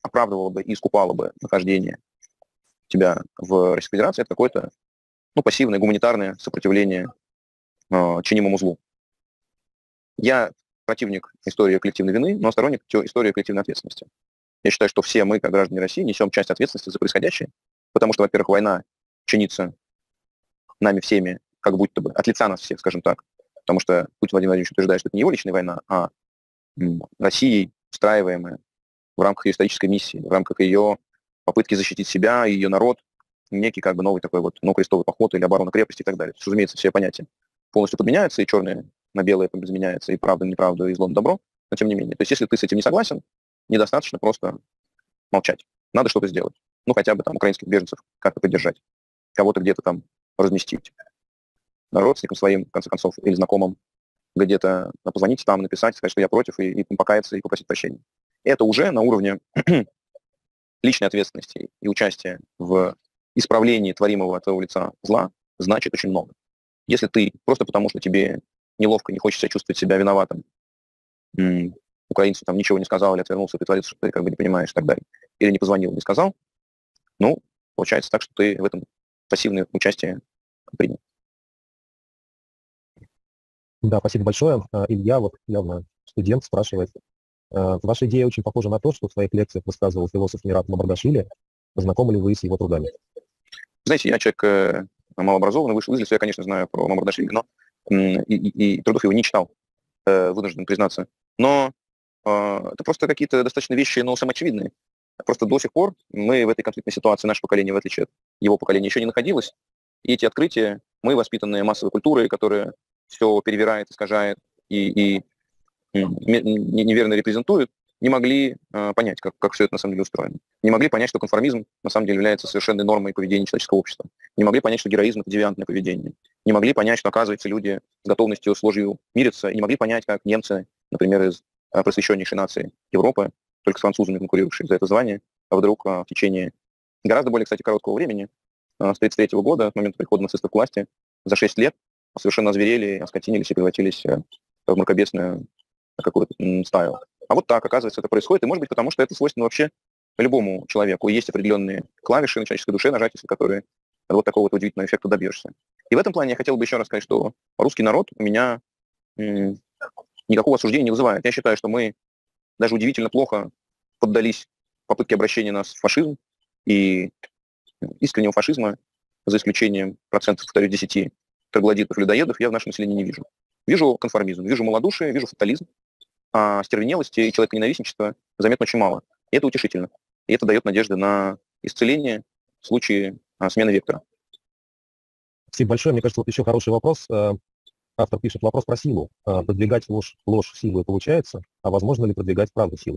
оправдывало бы и искупало бы нахождение тебя в Российской Федерации, это какое-то ну, пассивное гуманитарное сопротивление э, чинимому злу. Я противник истории коллективной вины, но сторонник истории коллективной ответственности. Я считаю, что все мы, как граждане России, несем часть ответственности за происходящее, потому что, во-первых, война чинится нами всеми, как будто бы, от лица нас всех, скажем так, потому что Путин Владимир Владимирович утверждает, что это не его личная война, а Россией устраиваемая в рамках ее исторической миссии, в рамках ее попытки защитить себя и ее народ, некий как бы новый такой вот, ну, крестовый поход или оборона крепости и так далее. То есть, разумеется, все понятия полностью подменяются, и черное на белое подменяется, и правда на неправду, и зло на добро, но тем не менее. То есть, если ты с этим не согласен, недостаточно просто молчать. Надо что-то сделать. Ну, хотя бы там украинских беженцев как-то поддержать, кого-то где-то там разместить. Родственникам своим, в конце концов, или знакомым где-то позвонить там, написать, сказать, что я против, и, и покаяться, и попросить прощения. Это уже на уровне личной ответственности и участия в исправлении творимого от твоего лица зла значит очень много. Если ты просто потому, что тебе неловко, не хочется чувствовать себя виноватым, м- украинцу там ничего не сказал или отвернулся, притворился, что ты как бы не понимаешь и так далее, или не позвонил, не сказал, ну, получается так, что ты в этом пассивное участие принял. Да, спасибо большое. А, Илья, вот явно студент, спрашивает. а, Ваша идея очень похожа на то, что в своих лекциях высказывал философ Мират Мамардашвили. Знакомы ли вы с его трудами? Знаете, я человек э, малообразованный, вышел из леса, я, конечно, знаю про Мамардашвили, но м, и, и, и трудов его не читал, э, вынужден признаться. Но э, это просто какие-то достаточно вещи, но самоочевидные. Просто до сих пор мы в этой конфликтной ситуации, наше поколение, в отличие от его поколения, еще не находилось. И эти открытия, мы, воспитанные массовой культурой, которая все перевирает, искажает и, и м, неверно репрезентует, не могли э, понять, как, как все это на самом деле устроено. Не могли понять, что конформизм на самом деле является совершенной нормой поведения человеческого общества. Не могли понять, что героизм — это девиантное поведение. Не могли понять, что, оказывается, люди с готовностью с ложью мирятся. И не могли понять, как немцы, например, из э, просвещеннейшей нации Европы, только с французами конкурирующие за это звание, а вдруг э, в течение гораздо более, кстати, короткого времени, э, с тридцать третьего года, с момента прихода нацистов к власти, за шесть лет совершенно озверели, оскотинились и превратились э, в мракобесную какую-то м, стаю. А вот так, оказывается, это происходит. И может быть потому, что это свойственно вообще любому человеку. Есть определенные клавиши на человеческой душе, нажатия, которые вот такого вот удивительного эффекта добьешься. И в этом плане я хотел бы еще раз сказать, что русский народ у меня м, никакого осуждения не вызывает. Я считаю, что мы даже удивительно плохо поддались попытке обращения нас в фашизм. И искреннего фашизма, за исключением процентов, повторю, десяти троглодитов, людоедов, я в нашем населении не вижу. Вижу конформизм, вижу малодушие, вижу фатализм, а стервенелости и человеконенавистничества заметно очень мало. И это утешительно. И это дает надежды на исцеление в случае а, смены вектора. Спасибо большое. Мне кажется, вот еще хороший вопрос. А, Автор пишет вопрос про силу. А, Продвигать ложь, ложь силой получается, а возможно ли продвигать правду силой?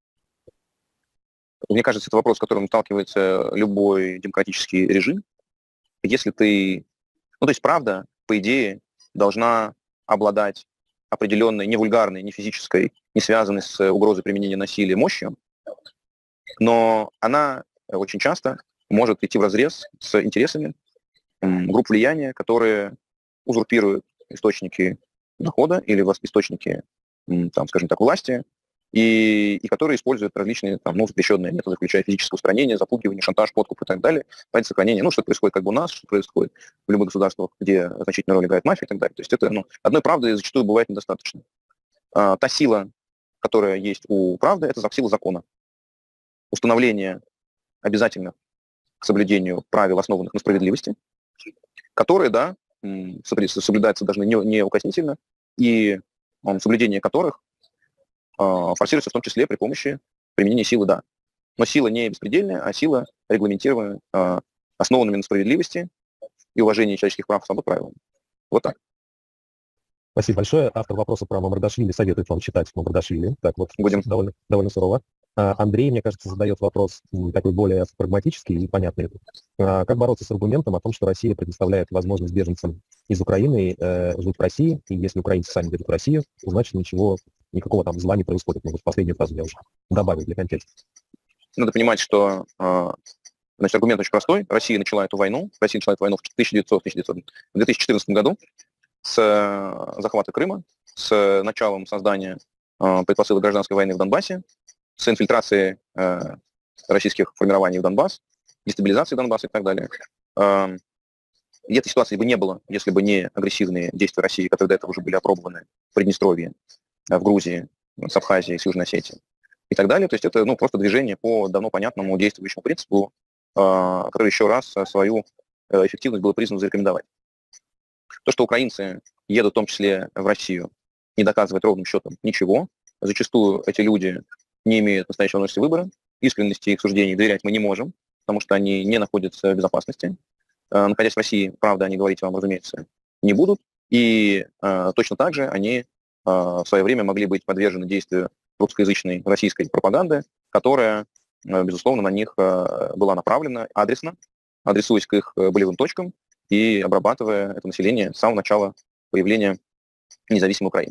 Мне кажется, это вопрос, с которым сталкивается любой демократический режим. Если ты... Ну, то есть правда, по идее, должна обладать определенной, не вульгарной, не физической, не связанной с угрозой применения насилия мощью, но она очень часто может идти вразрез с интересами м, групп влияния, которые узурпируют источники дохода или источники, м, там, скажем так, власти, и, и которые используют различные там, ну, запрещенные методы, включая физическое устранение, запугивание, шантаж, подкуп и так далее, ради сохранения, ну, что происходит как бы у нас, что происходит в любых государствах, где значительную роль играет мафия и так далее. То есть это, ну, одной правды зачастую бывает недостаточно. А, та сила, которая есть у правды, это сила закона. Установление обязательно к соблюдению правил, основанных на справедливости, которые, да, соблюдаться должны неукоснительно, и соблюдение которых форсируется в том числе при помощи применения силы, да. Но сила не беспредельная, а сила, регламентируемая основанными на справедливости и уважении человеческих прав и свобод правилами. Вот так. Спасибо большое. Автор вопроса про Мамардашвили советует вам читать Мамардашвили. Так вот, Будем. Довольно, довольно сурово. А, Андрей, мне кажется, задает вопрос м, такой более прагматический и понятный. А, Как бороться с аргументом о том, что Россия предоставляет возможность беженцам из Украины э, жить в России, и если украинцы сами ведут в Россию, то значит ничего, никакого там зла не происходит. Ну, вот последнюю фразу я уже добавил для контекста. Надо понимать, что значит, аргумент очень простой. Россия начала эту войну. Россия начала эту войну в тысяча девятьсот, в две тысячи четырнадцатом году с захвата Крыма, с началом создания предпосылок гражданской войны в Донбассе, с инфильтрацией российских формирований в Донбасс, дестабилизации Донбасса и так далее. И этой ситуации бы не было, если бы не агрессивные действия России, которые до этого уже были опробованы в Приднестровье, в Грузии, с Абхазией, с Южной Осетией и так далее. То есть это ну, просто движение по давно понятному действующему принципу, который еще раз свою эффективность было признано зарекомендовать. То, что украинцы едут в том числе в Россию, не доказывает ровным счетом ничего. Зачастую эти люди не имеют настоящего возможности выбора. Искренности их суждений доверять мы не можем, потому что они не находятся в безопасности. Находясь в России, правда, они говорить вам, разумеется, не будут. И э, точно так же они э, в свое время могли быть подвержены действию русскоязычной российской пропаганды, которая, э, безусловно, на них э, была направлена адресно, адресуясь к их болевым точкам и обрабатывая это население с самого начала появления независимой Украины.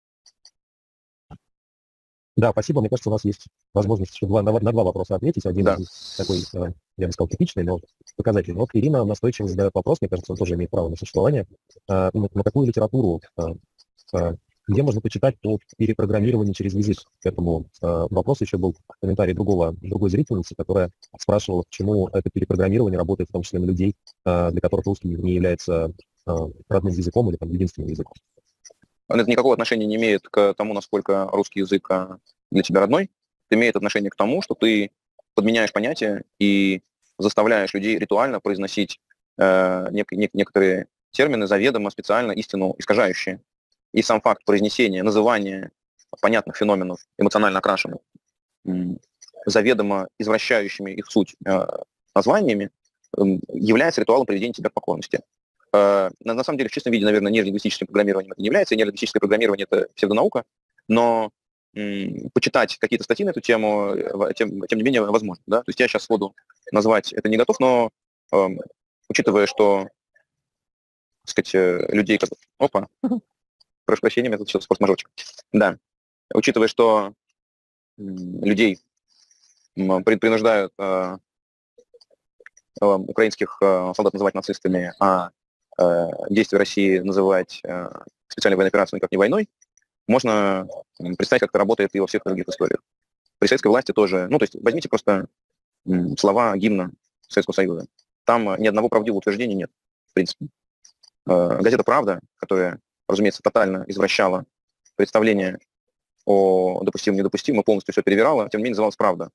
Да, спасибо. Мне кажется, у нас есть возможность еще два, на, на два вопроса ответить. Один Да. такой, э, я бы сказал, типичный, но показательный. Вот Ирина настойчиво задает вопрос, мне кажется, он тоже имеет право на существование. Э, на, на какую литературу, э, э, где можно почитать по перепрограммированию через язык? К этому э, вопросу еще был комментарий другого, другой зрительницы, которая спрашивала, почему это перепрограммирование работает в том числе на людей, э, для которых русский не является э, родным языком или там, единственным языком. Это никакого отношения не имеет к тому, насколько русский язык для тебя родной. Это имеет отношение к тому, что ты подменяешь понятия и заставляешь людей ритуально произносить э, нек- нек- некоторые термины заведомо, специально, истину искажающие. И сам факт произнесения, называния понятных феноменов, эмоционально окрашенных, м- заведомо извращающими их суть э, названиями, э, является ритуалом приведения тебя к покорности. На, на самом деле, в чистом виде, наверное, нейролингвистическим программированием это не является, нейролингвистическое программирование — это псевдонаука, но м, почитать какие-то статьи на эту тему, тем, тем не менее, возможно. Да? То есть я сейчас сходу назвать это не готов, но э, учитывая, что, так сказать, людей... Как... Опа, прошу прощения, у меня тут сейчас форс-мажорчик. Да, учитывая, что м, людей м, принуждают э, э, украинских э, солдат называть нацистами, а действия России называть э, специальной военной операцией никак не войной, можно представить, как это работает и во всех других историях. При советской власти тоже, ну, то есть возьмите просто м, слова гимна Советского Союза. Там ни одного правдивого утверждения нет, в принципе. Э, газета «Правда», которая, разумеется, тотально извращала представление о допустимом и недопустимом, полностью все перевирала, тем не менее называлась «Правда».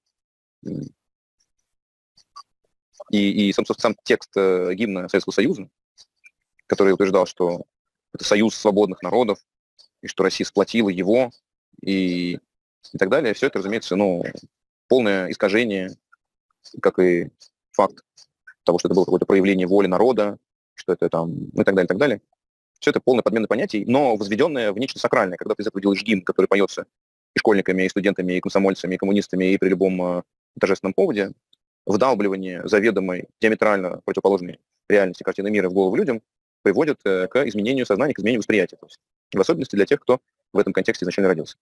И, и сам, сам текст э, гимна Советского Союза, который утверждал, что это союз свободных народов, и что Россия сплотила его, и, и так далее. Все это, разумеется, ну, полное искажение, как и факт того, что это было какое-то проявление воли народа, что это там, ну и так далее, и так далее. Все это полная подмена понятий, но возведенное в нечто сакральное. Когда ты из этого делаешь гимн, который поется и школьниками, и студентами, и комсомольцами, и коммунистами, и при любом э, торжественном поводе, вдалбливание заведомой, диаметрально противоположной реальности картины мира в голову людям приводит э, к изменению сознания, к изменению восприятия. То есть, в особенности для тех, кто в этом контексте изначально родился.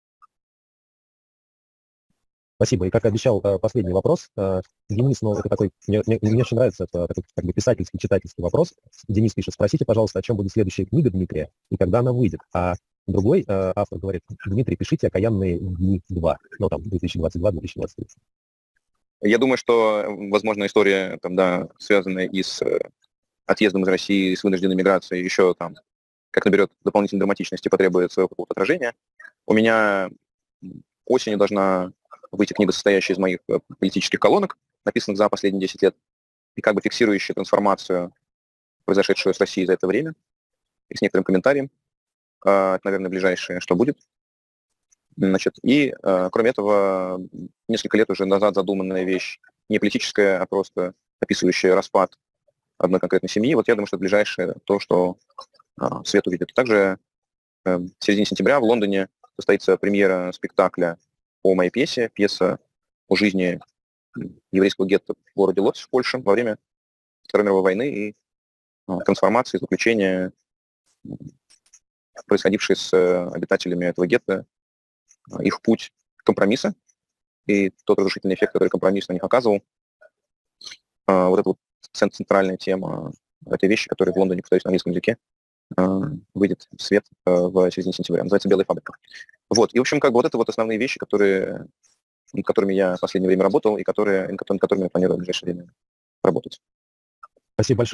Спасибо. И как обещал, последний вопрос. Денис, ну, это такой, мне, мне, мне очень нравится, это такой как бы писательский, читательский вопрос. Денис пишет: спросите, пожалуйста, о чем будет следующая книга Дмитрия и когда она выйдет. А другой э, автор говорит: Дмитрий, пишите «Окаянные дни два». Ну, там, две тысячи двадцать два — две тысячи двадцать три. Я думаю, что, возможно, история, там, да, связанная и с отъездом из России, и с вынужденной миграцией, еще там, как наберет дополнительной драматичности, потребует своего какого-то отражения. У меня осенью должна выйти книга, состоящая из моих политических колонок, написанных за последние десять лет, и как бы фиксирующая трансформацию, произошедшую с Россией за это время, и с некоторым комментарием. Это, наверное, ближайшее, что будет. Значит, и, кроме этого, несколько лет уже назад задуманная вещь, не политическая, а просто описывающая распад одной конкретной семьи. Вот я думаю, что это ближайшее то, что свет увидит. Также в середине сентября в Лондоне состоится премьера спектакля о моей пьесе, пьеса о жизни еврейского гетто в городе Лодзь в Польше во время Второй мировой войны и трансформации, заключения, происходившие с обитателями этого гетто, их путь компромисса и тот разрушительный эффект, который компромисс на них оказывал. Вот это вот центральная тема этой вещи, которая в Лондоне, повторюсь, на английском языке, выйдет в свет в середине сентября. Называется «Белая фабрика». Вот. И, в общем, как бы вот это вот основные вещи, которые над которыми я в последнее время работал и которые, над которыми я планирую в ближайшее время работать. Спасибо большое.